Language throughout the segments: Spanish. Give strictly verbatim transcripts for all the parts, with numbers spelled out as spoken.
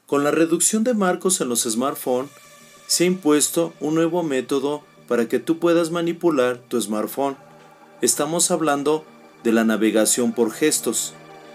Con la reducción de marcos en los smartphones, se ha impuesto un nuevo método para que tú puedas manipular tu smartphone. Estamos hablando de la navegación por gestos.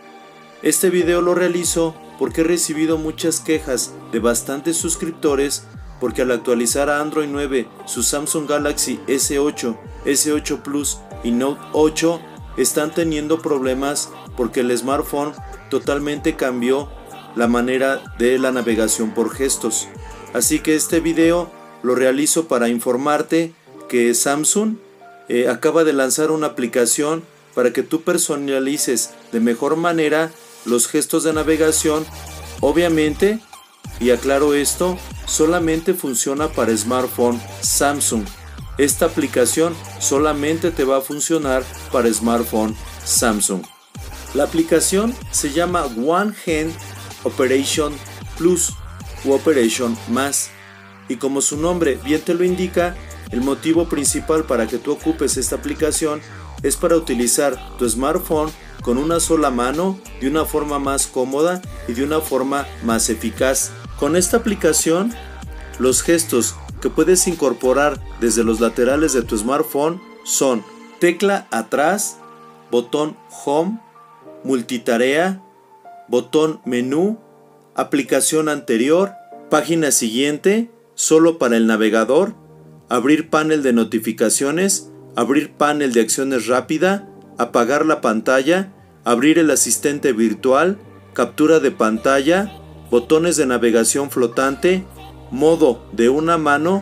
Este video lo realizo porque he recibido muchas quejas de bastantes suscriptores porque al actualizar a Android nueve su Samsung Galaxy ese ocho, ese ocho Plus y Note ocho están teniendo problemas porque el smartphone totalmente cambió la manera de la navegación por gestos. Así que este video lo realizo para informarte que Samsung eh, acaba de lanzar una aplicación para que tú personalices de mejor manera los gestos de navegación. Obviamente, y aclaro esto, solamente funciona para smartphone Samsung. Esta aplicación solamente te va a funcionar para smartphone Samsung. La aplicación se llama One Hand Operation Plus u Operation Más, y como su nombre bien te lo indica, el motivo principal para que tú ocupes esta aplicación es para utilizar tu smartphone con una sola mano de una forma más cómoda y de una forma más eficaz. Con esta aplicación, los gestos que puedes incorporar desde los laterales de tu smartphone son tecla atrás, botón Home, multitarea, botón menú, aplicación anterior, página siguiente, solo para el navegador, abrir panel de notificaciones, abrir panel de acciones rápida, apagar la pantalla, abrir el asistente virtual, captura de pantalla, botones de navegación flotante, modo de una mano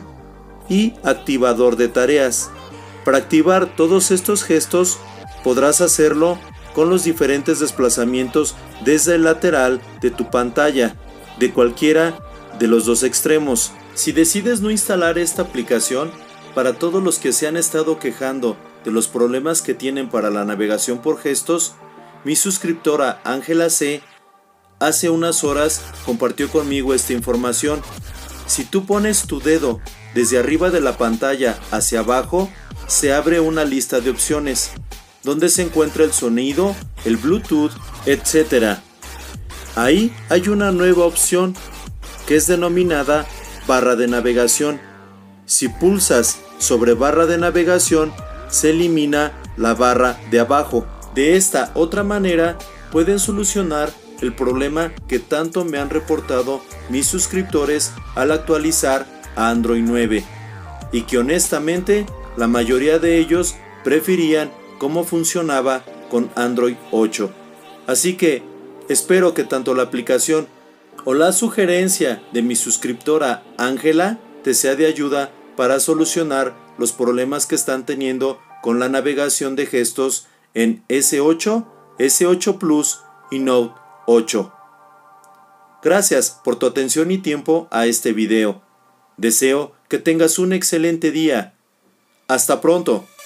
y activador de tareas. Para activar todos estos gestos podrás hacerlo con los diferentes desplazamientos desde el lateral de tu pantalla, de cualquiera de los dos extremos. Si decides no instalar esta aplicación, para todos los que se han estado quejando de los problemas que tienen para la navegación por gestos, mi suscriptora Ángela C hace unas horas compartió conmigo esta información. Si tú pones tu dedo desde arriba de la pantalla hacia abajo, se abre una lista de opciones, donde se encuentra el sonido, el Bluetooth, etcétera. Ahí hay una nueva opción que es denominada barra de navegación. Si pulsas sobre barra de navegación, se elimina la barra de abajo. De esta otra manera pueden solucionar el problema que tanto me han reportado mis suscriptores al actualizar a Android nueve, y que honestamente la mayoría de ellos preferían cómo funcionaba con Android ocho. Así que espero que tanto la aplicación o la sugerencia de mi suscriptora Ángela te sea de ayuda para solucionar los problemas que están teniendo con la navegación de gestos en ese ocho, ese ocho Plus y Note ocho. Gracias por tu atención y tiempo a este video. Deseo que tengas un excelente día. Hasta pronto.